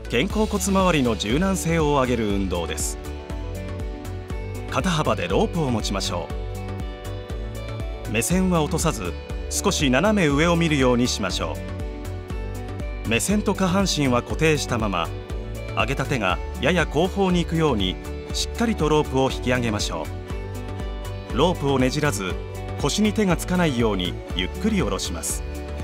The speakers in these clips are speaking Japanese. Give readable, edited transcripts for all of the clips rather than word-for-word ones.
肩甲骨周りの柔軟性を上げる運動です。肩幅でロープを持ちましょう。目線は落とさず、少し斜め上を見るようにしましょう。目線と下半身は固定したまま、上げた手がやや後方に行くようにしっかりとロープを引き上げましょう。ロープをねじらず、腰に手がつかないようにゆっくり下ろします。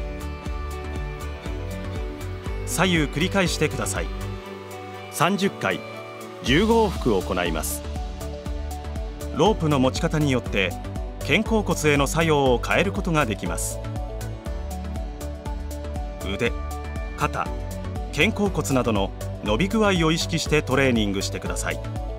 左右繰り返してください。30回15往復行います。ロープの持ち方によって肩甲骨への作用を変えることができます。腕、肩、肩甲骨などの伸び具合を意識してトレーニングしてください。